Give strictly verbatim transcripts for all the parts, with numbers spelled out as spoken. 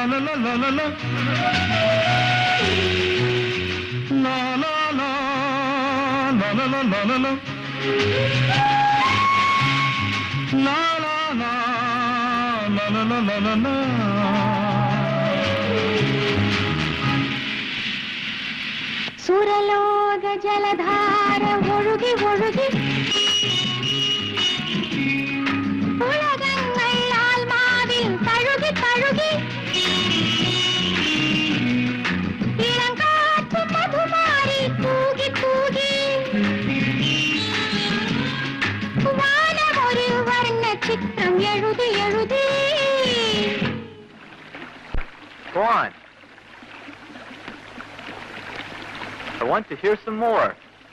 la la la la la la la la la la la la la la la la la la la la. സുരലോക ജലധാര ഒഴുകി ഒഴുകി ഉലകങ്ങൾ ആത്മാവിൽ തഴുകി തഴുകി ഇളങ്കാറ്റ് മധുമാരി തൂകി തൂകി വാനമൊരു വർണ്ണ ചിത്രം എഴുതി എഴുതി. Go on. I want to hear some more.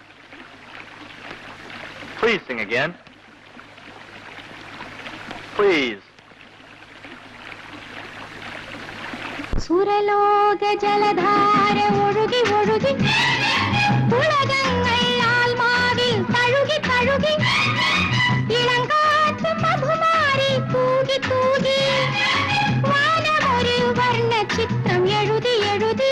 Please sing again. Please. സുരലോക ജലധാര ഒഴുകി ഒഴുകി ഉലകങ്ങൾ ആത്മാവിൽ തഴുകി തഴുകി ഇളങ്കാറ്റ് മധുമാരി തൂകി തൂകി വാനമൊരു വർണ്ണ ചിത്രം എഴുതി എഴുതി.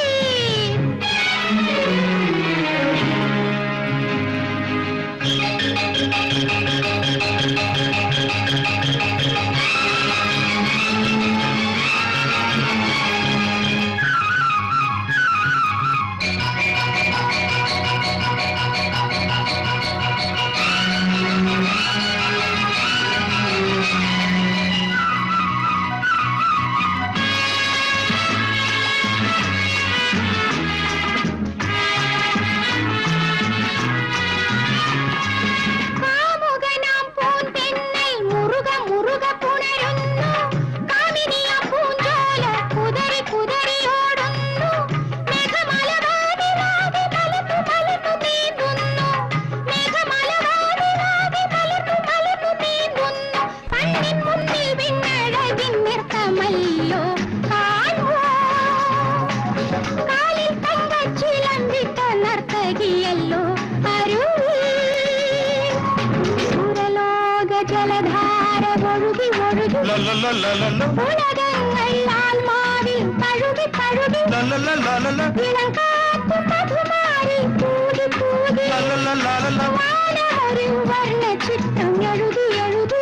ഉലകങ്ങൾ ആത്മാവിൽ തഴുകി തഴുകി ഇളങ്കാറ്റ് മധുമാരി തൂകി തൂകി വാനമൊരു വർണ്ണ ചിത്രം എഴുതി എഴുതി.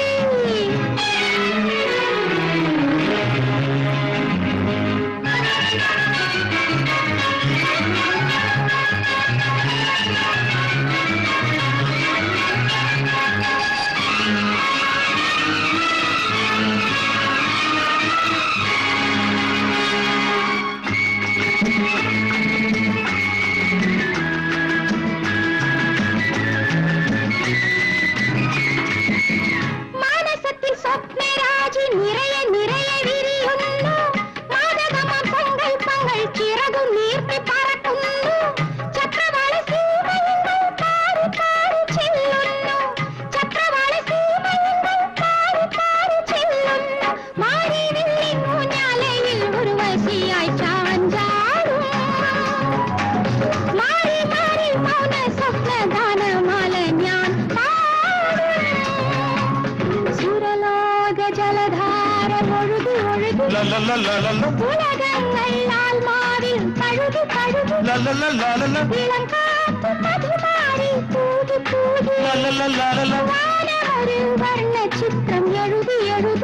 ഉലകങ്ങൾ ആത്മാവിൽ തഴുകി തഴുകി ഇളങ്കാറ്റ് മധുമാരി തൂകി തൂകി വാനമൊരു വർണ്ണ ചിത്രം എഴുതി എഴുതി.